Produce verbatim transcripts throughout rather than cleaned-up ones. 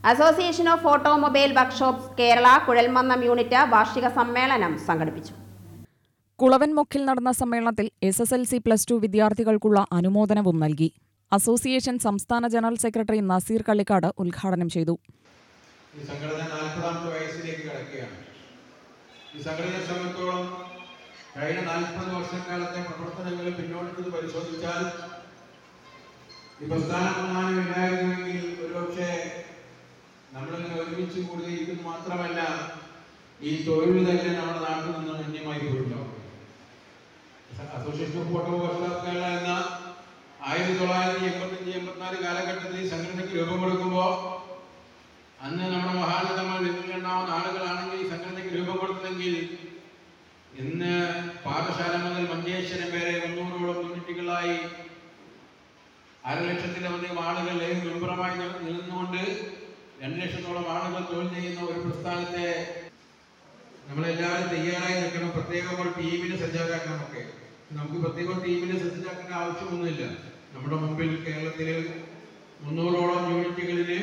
Association of automobile workshops Kerala Kuzhalmannam unit വാർഷിക സമ്മേളനം സംഘടിപ്പിച്ചു. കുളവൻമൊക്കിൽ നടന്ന സമ്മേളനത്തിൽ S S L C plus two വിദ്യാർത്ഥികൾക്കുള്ള അനുമോദനവും നൽകി. അസോസിയേഷൻ സംസ്ഥാന ജനറൽ സെക്രട്ടറി നസീർ കള്ളിക്കാട് ഉദ്ഘാടനം ചെയ്തു. ഈ സംഘടന നാൽപ്പതാമത്തെ വയസ്സിലേക്ക് കടക്കുകയാണ്. ഈ സംഘടനയെ സംബന്ധിച്ചോളം കഴിഞ്ഞ നാൽപ്പത് വർഷക്കാലത്തെ പ്രവർത്തനങ്ങൾ പിന്നോട്ട് പരിശോധിച്ചാൽ ഈ പ്രസ്ഥാനം ഉണ്ടായിരുന്നുവെങ്കിൽ ഒരുപക്ഷെ നമ്മളിങ്ങനെ ഒരുമിച്ച് കൂടിയിരിക്കുന്നത് മാത്രമല്ല, ഈ തൊഴിൽ തന്നെ നമ്മുടെ നാട്ടിൽ നിന്ന് അന്യമായി പോയിട്ടുണ്ടാവും. Association of auto workshops Kerala എന്ന ആയിരത്തി തൊള്ളായിരത്തി എൺപത്തഞ്ച് എൺപത്തിനാല് കാലഘട്ടത്തിൽ ഈ സംഘടനയ്ക്ക് രൂപം കൊടുക്കുമ്പോൾ അന്ന് നമ്മുടെ മഹാനഗരങ്ങൾ വിരലിലെണ്ണാവുന്ന ആളുകളാണെങ്കിൽ ഈ സംഘടനയ്ക്ക് രൂപം കൊടുത്തതെങ്കിൽ ഇന്ന് പാഠശാല മുതൽ മഞ്ചേശ്വരം വരെ മുന്നൂറോളം യൂണിറ്റുകളായി അരലക്ഷത്തിലധികം ആളുകൾ മെമ്പറുമായി നിന്നുകൊണ്ട് രണ്ട് ലക്ഷത്തോളം ആളുകൾ തൊഴിൽ ചെയ്യുന്ന ഒരു പ്രസ്ഥാനത്തെ നമ്മളെല്ലാവരും തയ്യാറായി നിൽക്കണം. പ്രത്യേകം ഒരു ടീമിനെ സജ്ജമാക്കണം. ഒക്കെ നമുക്ക് പ്രത്യേകം ടീമിനെ സജ്ജമാക്കേണ്ട ആവശ്യമൊന്നുമില്ല. നമ്മുടെ മുമ്പിൽ കേരളത്തില് മുന്നൂറോളം യൂണിറ്റുകളില്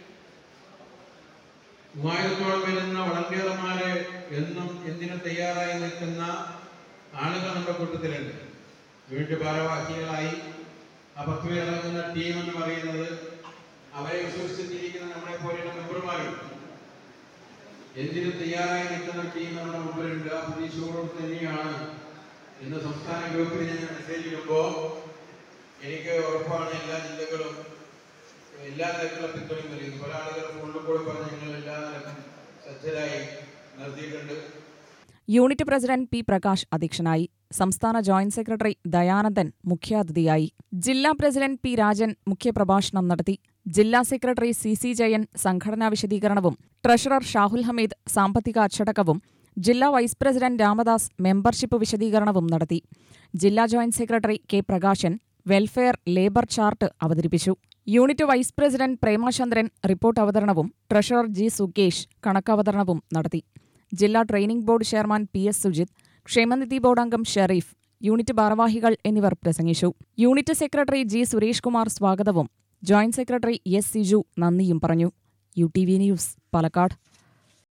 മൂവായിരത്തോളം വരുന്ന വളണ്ടിയർമാര് എന്നും എന്തിനും തയ്യാറായി നിൽക്കുന്ന ആളുകൾ നമ്മുടെ കൂട്ടത്തിലുണ്ട്. യൂണിറ്റ് ഭാരവാഹികളായി ആ പത്ത് പേരടങ്ങുന്ന ടീം എന്ന് പറയുന്നത് അവരെ വിശ്വസിച്ചിരിക്കുന്ന നമ്മളെ പോലെയുള്ള മെമ്പർമാരും എന്തിനും തയ്യാറായി നിൽക്കുന്ന ടീം നമ്മുടെ മുമ്പിലുണ്ട്. ആ പ്രതീക്ഷയോട് തന്നെയാണ് ഇന്ന് സംസ്ഥാന ഗ്രൂപ്പിൽ ഞാൻ മെസ്സേജ് ഇടുമ്പോൾ എനിക്ക് ഉറപ്പാണ് എല്ലാ ജില്ലകളും എല്ലാ തരത്തിലുള്ള പിന്തുണയും നൽകുന്നു. പല ആളുകൾ ഫോണിൽ കൂടി പറഞ്ഞ് ഞങ്ങൾ എല്ലാ തരത്തിലും സജ്ജരായി നിർത്തിയിട്ടുണ്ട്. യൂണിറ്റ് പ്രസിഡന്റ് പി പ്രകാശ് അധ്യക്ഷനായി. സംസ്ഥാന ജോയിന്റ് സെക്രട്ടറി ദയാനന്ദൻ മുഖ്യാതിഥിയായി. ജില്ലാ പ്രസിഡന്റ് പി രാജൻ മുഖ്യപ്രഭാഷണം നടത്തി. ജില്ലാ സെക്രട്ടറി സി സി ജയൻ സംഘടനാ വിശദീകരണവും ട്രഷറർ ഷാഹുൽ ഹമീദ് സാമ്പത്തിക അച്ചടക്കവും ജില്ലാ വൈസ് പ്രസിഡന്റ് രാമദാസ് മെമ്പർഷിപ്പ് വിശദീകരണവും നടത്തി. ജില്ലാ joint secretary K Prakashan welfare labour chart അവതരിപ്പിച്ചു. Unit vice president Premachandran report അവതരണവും ട്രഷറർ ജി സുകേഷ് കണക്കവതരണവും നടത്തി. ജില്ലാ training board chairman P S Sujith, ക്ഷേമനിധി ബോർഡ് അംഗം ഷെരീഫ്, യൂണിറ്റ് ഭാരവാഹികൾ എന്നിവർ പ്രസംഗിച്ചു. Unit secretary G Suresh Kumar സ്വാഗതവും ജോയിന്റ് സെക്രട്ടറി എസ് സിജു നന്ദിയും പറഞ്ഞു. U T V news, Palakkad.